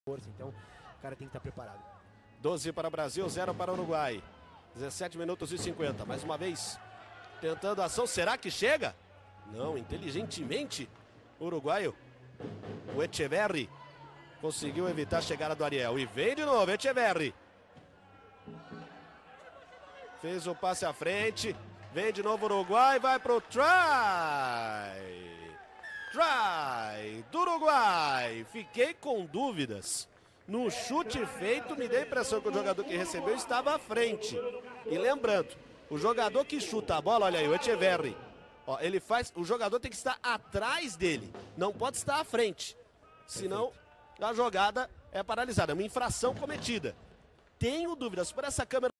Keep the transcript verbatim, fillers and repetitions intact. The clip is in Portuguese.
força, então o cara tem que estar preparado. doze para o Brasil, zero para o Uruguai. dezessete minutos e cinquenta. Mais uma vez, tentando a ação. Será que chega? Não, inteligentemente, o uruguaio, o Echeverri, conseguiu evitar a chegada do Ariel. E vem de novo, Echeverri. Fez o passe à frente. Vem de novo o Uruguai, vai pro try. Try do Uruguai. Fiquei com dúvidas. No chute feito, me deu a impressão que o jogador que recebeu estava à frente. E lembrando, o jogador que chuta a bola, olha aí, o Echeverri. Ó, ele faz, o jogador tem que estar atrás dele, não pode estar à frente. Senão, a jogada é paralisada, é uma infração cometida. Tenho dúvidas por essa câmera.